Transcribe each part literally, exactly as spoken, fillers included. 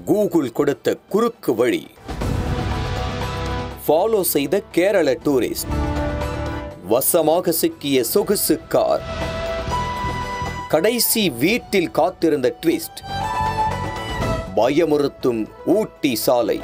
Google கொடுத்த குறுக்கு வழி. ஃபாலோ செய்த கேரள டூரிஸ்ட். வசமாக சிக்கிய சொகுசு கார். கடைசி வீட்டில் காத்திருந்த ட்விஸ்ட். பயமுறுத்தும் ஊட்டி சாலை.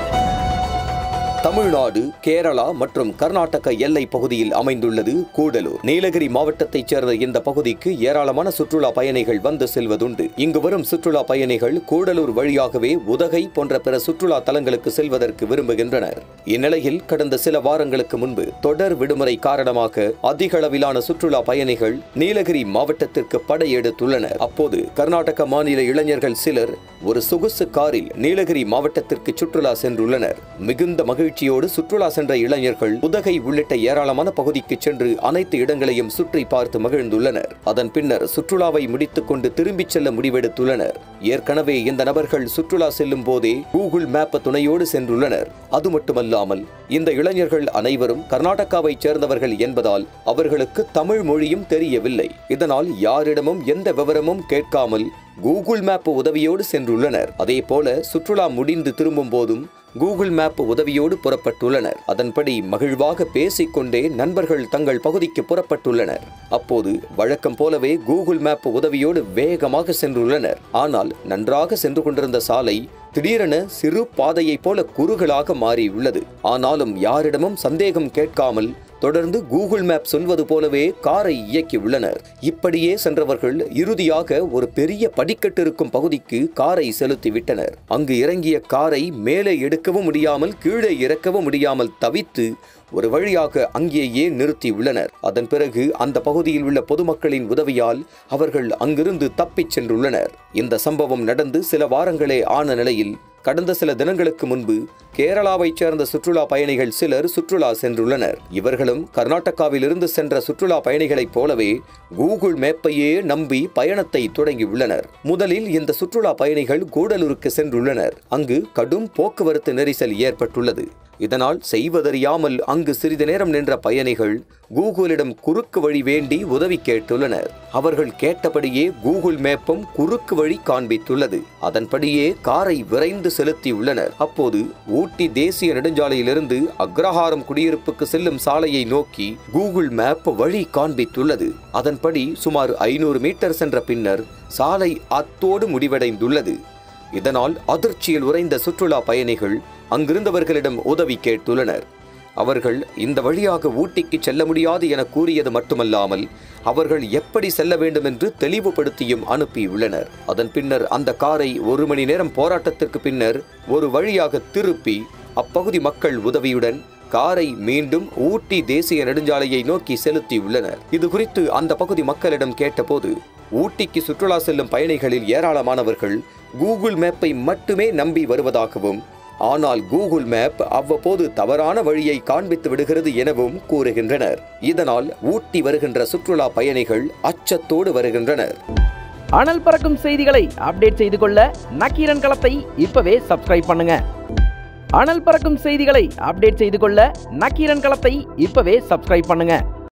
தமிழ்நாடு, கேரளா மற்றும் கர்நாடக எல்லை பகுதியில் அமைந்துள்ளது கூடலூர். நீலகிரி மாவட்டத்தைச் சேர்ந்த இந்த பகுதிக்கு ஏராளமான சுற்றுலா பயணிகள் வந்து செல்வதுண்டு. இங்கு வரும் சுற்றுலா பயணிகள் கூடலூர் வழியாகவே உதகை போன்ற பிற சுற்றுலா தலங்களுக்கு செல்வதற்கு விரும்புகின்றனர். இந்நிலையில் கடந்த சில வாரங்களுக்கு முன்பு தொடர் விடுமுறை காரணமாக அதிக அளவிலான சுற்றுலா பயணிகள் நீலகிரி மாவட்டத்திற்கு படையெடுத்துள்ளனர். அப்போது கர்நாடக மாநில இளைஞர்கள் சிலர் ஒரு சொகுசு காரில் நீலகிரி மாவட்டத்திற்கு சுற்றுலா சென்றுள்ளனர். மிகுந்த மகிழ்ச்சி மகிழ்ச்சியோடு சுற்றுலா சென்ற இளைஞர்கள் உதகை உள்ளிட்ட ஏராளமான பகுதிக்கு சென்று அனைத்து இடங்களையும் சுற்றி பார்த்து மகிழ்ந்துள்ளனர். அதன் பின்னர் சுற்றுலாவை முடித்துக் கொண்டு திரும்பிச் செல்ல முடிவெடுத்துள்ளனர். ஏற்கனவே இந்த நபர்கள் சுற்றுலா செல்லும் போதே கூகுள் மேப் துணையோடு சென்றுள்ளனர். அது மட்டுமல்லாமல் இந்த இளைஞர்கள் அனைவரும் கர்நாடகாவைச் சேர்ந்தவர்கள் என்பதால் அவர்களுக்கு தமிழ் மொழியும் தெரியவில்லை. இதனால் யாரிடமும் எந்த விவரமும் கேட்காமல் கூகுள் மேப் உதவியோடு சென்றுள்ளனர். அதே போல சுற்றுலா முடிந்து திரும்பும் போதும் கூகுள் மேப் உதவியோடு புறப்பட்டுள்ளனர். அதன்படி மகிழ்வாக பேசிக்கொண்டே நண்பர்கள் தங்கள் பகுதிக்கு புறப்பட்டுள்ளனர். அப்போது வழக்கம் போலவே கூகுள் மேப் உதவியோடு வேகமாக சென்றுள்ளனர். ஆனால் நன்றாக சென்று கொண்டிருந்த சாலை திடீரென சிறு பாதையை போல குறுகலாக மாறியுள்ளது. ஆனாலும் யாரிடமும் சந்தேகம் கேட்காமல் தொடர்ந்து கூகுள் மேப் சொல்வது போலவே காரை இயக்கியுள்ளனர். இப்படியே சென்றவர்கள் இறுதியாக ஒரு பெரிய படிக்கட்டு இருக்கும் பகுதிக்கு காரை செலுத்திவிட்டனர். அங்கு இறங்கிய காரை மேலே எடுக்கவும் முடியாமல் கீழே இறக்கவும் முடியாமல் தவித்து ஒரு வழியாக அங்கேயே நிறுத்தியுள்ளனர். அதன் பிறகு அந்த பகுதியில் உள்ள பொதுமக்களின் உதவியால் அவர்கள் அங்கிருந்து தப்பிச் சென்றுள்ளனர். இந்த சம்பவம் நடந்து சில வாரங்களே ஆன நிலையில் கடந்த சில தினங்களுக்கு முன்பு கேரளாவைச் சேர்ந்த சுற்றுலா பயணிகள் சிலர் சுற்றுலா சென்றுள்ளனர். இவர்களும் கர்நாடகாவில் இருந்து சென்ற சுற்றுலா பயணிகளைப் போலவே கூகுள் மேப்பையே நம்பி பயணத்தை தொடங்கியுள்ளனர். முதலில் இந்த சுற்றுலா பயணிகள் கூடலூருக்கு சென்றுள்ளனர். அங்கு கடும் போக்குவரத்து நெரிசல் ஏற்பட்டுள்ளது. இதனால் செய்வதறியாமல் அங்கு சிறிது நேரம் நின்ற பயணிகள் கூகுளிடம் குறுக்கு வழி வேண்டி உதவி கேட்டுள்ளனர். அவர்கள் கேட்டபடியே கூகுள் மேப்பும் குறுக்கு வழி காண்பித்துள்ளது. அதன்படியே காரை விரைந்து செலுத்தியுள்ளனர். அப்போது ஊட்டி தேசிய நெடுஞ்சாலையிலிருந்து அக்ரஹாரம் குடியிருப்புக்கு செல்லும் சாலையை நோக்கி கூகுள் மேப் வழி காண்பித்துள்ளது. அதன்படி சுமார் ஐநூறு மீட்டர் சென்ற பின்னர் சாலை அத்தோடு முடிவடைந்துள்ளது. இதனால் அதிர்ச்சியில் உறைந்த சுற்றுலா பயணிகள் அங்கிருந்தவர்களிடம் உதவி கேட்டுள்ளனர். அவர்கள் இந்த வழியாக ஊட்டிக்கு செல்ல முடியாது என கூறியது மட்டுமல்லாமல் அவர்கள் எப்படி செல்ல வேண்டும் என்று தெளிவுபடுத்தியும் அனுப்பியுள்ளனர். அதன் பின்னர் அந்த காரை ஒரு மணி நேரம் போராட்டத்திற்கு பின்னர் ஒரு வழியாக திருப்பி அப்பகுதி மக்கள் உதவியுடன் காரை மீண்டும் ஊட்டி தேசிய நெடுஞ்சாலையை நோக்கி செலுத்தியுள்ளனர். இது குறித்து அந்த பகுதி மக்களிடம் கேட்டபோது ஊட்டிக்கு சுற்றுலா செல்லும் பயணிகளில் ஏராளமானவர்கள் கூகுள் மேப்பை மட்டுமே நம்பி வருவதாகவும், ஆனால் கூகுள் மேப் அவ்வப்போது தவறான வழியை காண்பித்து விடுகிறது எனவும் கூறுகின்றனர். இதனால் ஊட்டி வருகின்ற சுற்றுலா பயணிகள் அச்சத்தோடு வருகின்றனர். அனல் பறக்கும் செய்திகளை அப்டேட் செய்து கொள்ள நக்கீரன் களத்தை இப்பவே சப்ஸ்கிரைப் பண்ணுங்க. அனல் பறக்கும் செய்திகளை அப்டேட் செய்து கொள்ள நக்கீரன் களத்தை இப்பவே சப்ஸ்கிரைப் பண்ணுங்க.